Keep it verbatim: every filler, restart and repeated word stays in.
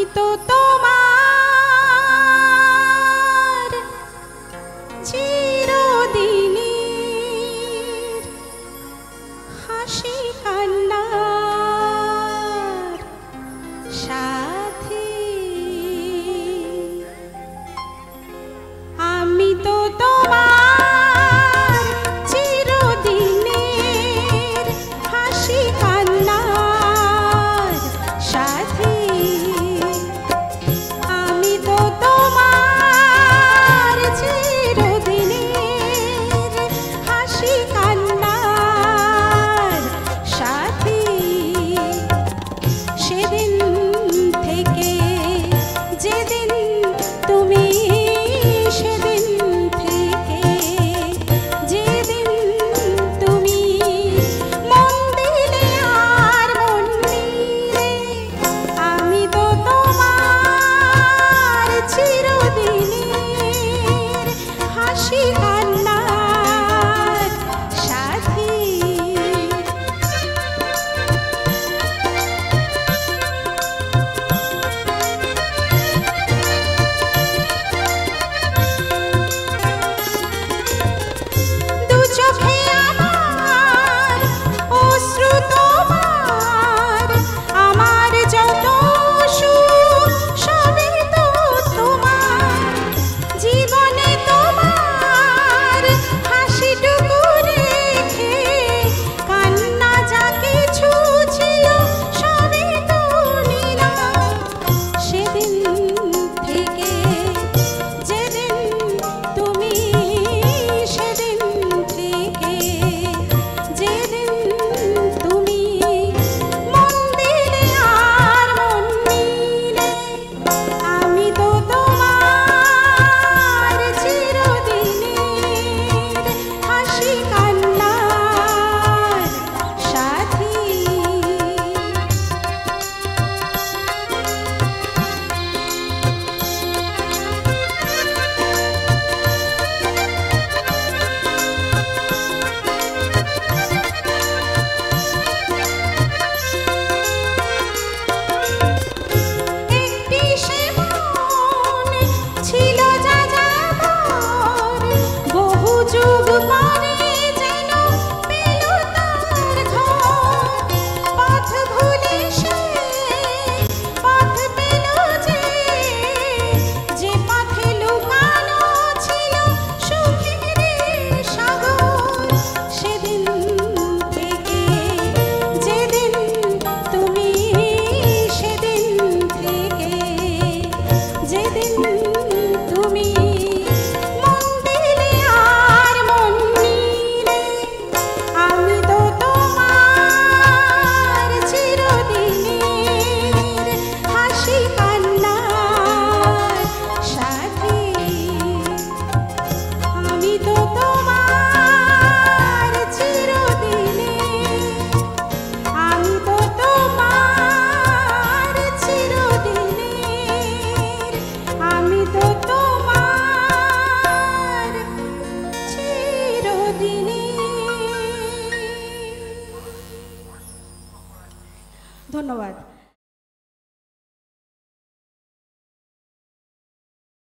তো তোমার চিরদিনের হাসি কান্নার সাথী। আমি তো তোমার চিরদিনের হাসি কান্নার সাথী। আমি তো তোমার চিরদিনের হাসি কান্নার সাথী। সেদিন থেকে যেদিন তুমি সেদিন থেকে যেদিন তুমি মন দিলে আর মন নিলে, আমি তো তোমার চিরদিনের হাসি কান্নার সাথী। দু চোখে আমার অশ্রু তোমার, আমার যত সুখ সবই তো তোমার। জীবনে তোমার হাসিটুকু রেখে কান্না যা কিছু ছিল সবই তো নিলাম। সেদিন থেকে যেদিন তুমি সেদিন থেকে যেদিন তুমি মন দিলে আর মন নিলে, আমি তো তোমার চিরদিনের হাসি কান্নার সাথী। একটি সে মন ছিল যাযাবর, বহু যুগ পরে যেন পেল তার ঘর। পথ ভুলে সে পথ পেল যে, যে পথে লুকানো ছিল সুখের সাগর। সেদিন থেকে যেদিন তুমি সেদিন থেকে যেদিন তুমি মন দিলে আর মন নিলে, আমি তো তোমার চিরদিনের হাসি কান্নার সাথী। আমি তো তোমার চিরদিনের আমি তো তোমার চিরদিনের আমি তো তোমার চিরদিনের। ধন্যবাদ।